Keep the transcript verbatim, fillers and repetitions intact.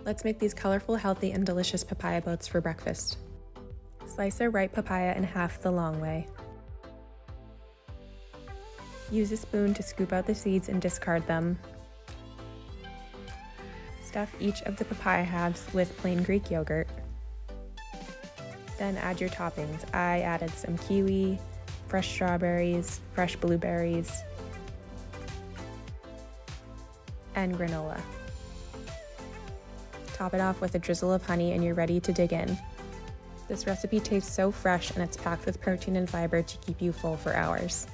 Let's make these colorful, healthy, and delicious papaya boats for breakfast. Slice a ripe papaya in half the long way. Use a spoon to scoop out the seeds and discard them. Stuff each of the papaya halves with plain Greek yogurt. Then add your toppings. I added some kiwi, fresh strawberries, fresh blueberries, and granola. Top it off with a drizzle of honey and you're ready to dig in. This recipe tastes so fresh and it's packed with protein and fiber to keep you full for hours.